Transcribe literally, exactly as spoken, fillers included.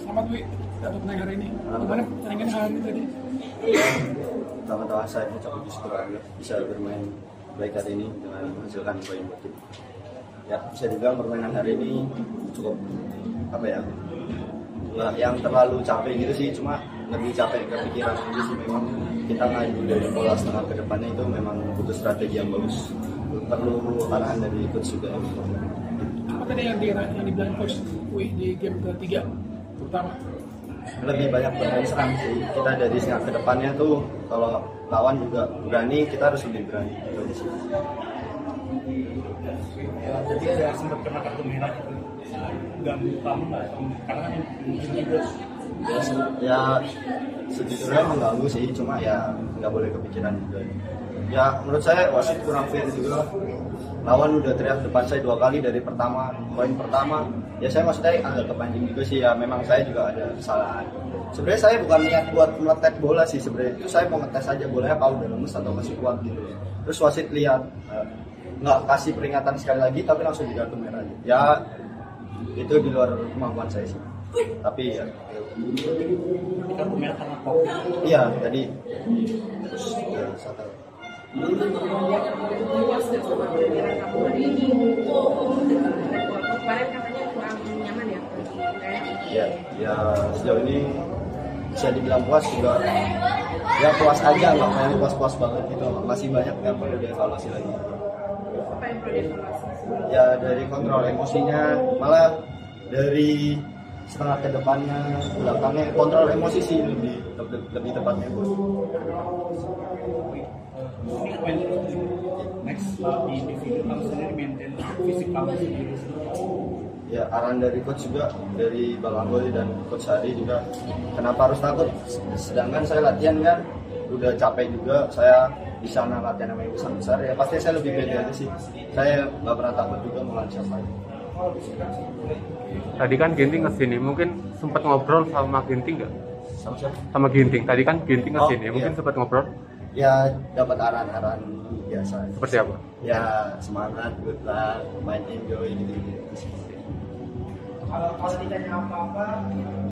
Selamat Wi, dapat menang hari ini. Bagaimana pertandingan hari ini tadi? Pertama-tama saya mengucapkan bersyukur bisa bermain baik hari ini dengan menghasilkan poin buat tim. Ya, bisa dibilang permainan hari ini cukup apa ya? Nggak yang terlalu capek gitu sih, cuma lebih capek ke pikiran aja sih. Memang kita ngadu dari pola setengah ke depannya itu memang butuh strategi yang bagus, perlu arahan dari coach juga. Apa tadi yang, di, yang dibilang coach Wi di game ketiga terutama? Lebih banyak bermain serang sih. Kita dari setengah ke depannya tuh kalau lawan juga berani, kita harus lebih berani gitu sih. Ya, jadi ada sempat kena kartu merah itu ganggu kamu nggak? Karena kan mungkin juga Ya, ya sejujurnya mengganggu sih, cuma ya nggak boleh kepikiran juga. Ya menurut saya wasit kurang fair juga. Lawan udah teriak depan saya dua kali dari pertama poin pertama. Ya saya maksudnya agak kepancing juga sih, ya memang saya juga ada kesalahan. Sebenarnya saya bukan niat buat meletet bola sih, sebenarnya itu saya mau ngetes aja bolanya apa udah lemes atau masih kuat gitu. Terus wasit lihat nggak kasih peringatan sekali lagi tapi langsung di kartu merah aja. Ya itu di luar kemampuan saya sih. Tapi ya di kartu merah karena kok. iya tadi terus ya, satu. Kemarin katanya kurang nyaman ya? Ya, ya sejauh ini bisa dibilang puas juga. Ya puas aja, nggak mau puas-puas banget gitu. Masih banyak yang perlu dievaluasi lagi. Apa yang perlu dievaluasi? Ya dari kontrol emosinya, malah dari setengah ke depannya, belakangnya kontrol emosi sih lebih lebih, lebih tepatnya. Ini main next uh, di individu kamu sendiri maintain fisik kamu sendiri. Ya arahan dari coach juga, dari Bang Anggoy dan coach Hari juga, kenapa harus takut, sedangkan saya latihan kan udah capek juga, saya di sana latihan sama yang besar-besar, ya pasti saya lebih pede aja sih, saya nggak pernah takut juga melawan siapa. Tadi kan Ginting kesini, mungkin sempat ngobrol sama Ginting nggak? Sama siapa? Sama Ginting, tadi kan Ginting Oh, kesini, mungkin iya. sempat ngobrol? Ya dapat arahan-arahan biasa. Seperti apa? Ya semangat, good luck, main enjoy gitu-gitu. Kalau kalau ditanya apa-apa